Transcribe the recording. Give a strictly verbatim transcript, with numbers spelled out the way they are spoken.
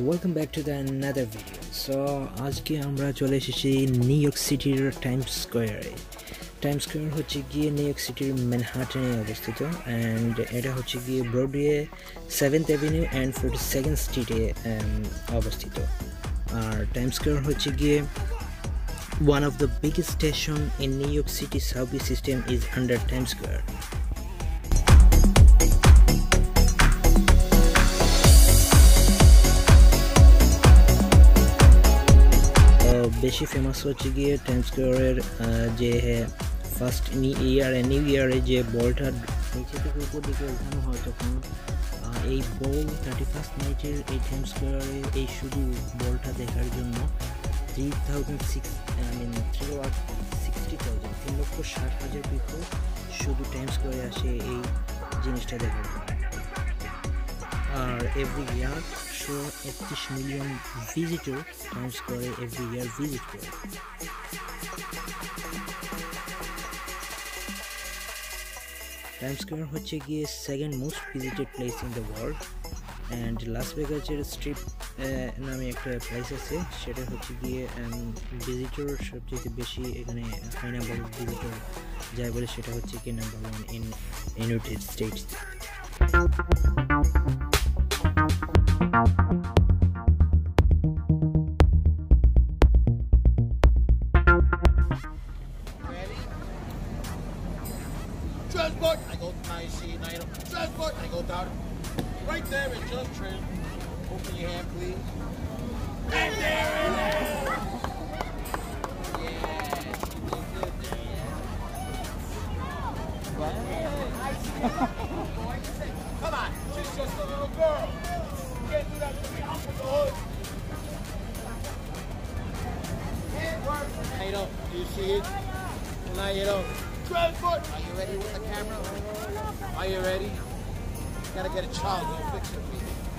Welcome back to the another video. So আজকে আমরা চলে এসেছি নিউ ইয়র্ক সিটির টাইমস স্কয়ারে। টাইমস স্কয়ার হচ্ছে গিয়ে নিউ ইয়র্ক সিটির ম্যানহাটনে অবস্থিত অ্যান্ড এটা হচ্ছে গিয়ে Broadway Seventh Avenue and forty second স্ট্রিটে অবস্থিত। আর টাইমস স্কয়ার হচ্ছে গিয়ে one of the biggest station in New York City subway system is under Times Square. বেশি ফেমাস হচ্ছে গিয়ে টাইমস স্কয়ারের যে ফার্স্ট ইয়ার নিউ ইয়ারে যে বলটা নিচে থেকে উপর দিকে ওঠানো হয় তখন এই বল থার্টি ফার্স্ট নাইটের এই টাইমস স্কয়ারে এই শুধু বলটা দেখার জন্য three thousand six I mean three lakh sixty thousand তিন লক্ষ ষাট হাজার পিপল শুধু টাইমস স্কয়ারে আসে এই জিনিসটা দেখার জন্য। আর এভরি ইয়ার একশো একত্রিশ মিলিয়ন ভিজিটর টাইমস স্কয়ারে এভরি ইয়ার ভিজিট করে। টাইমস স্কয়ার হচ্ছে গিয়ে second most visited place in the world and Las ভেগাসের স্ট্রিপ নামে একটা প্লেস আছে, সেটা হচ্ছে গিয়ে ভিজিটর সবচেয়ে বেশি এখানে হয় নাম্বার অফ ভিজিটর যায় বলে সেটা হচ্ছে কি number one in United States. Transport, I go to my seat, I go transport, I go down. Right there, it just trim. Open your hand, please. And there it is! Yes, you did good there, yeah. Come on, she's just a little girl. You can't do that to me, I'm from the hood. Now you don't, do you see it? Well, now you don't. Transport! Are you ready with the camera? Are you ready? Gotta get a child, go fix it for you.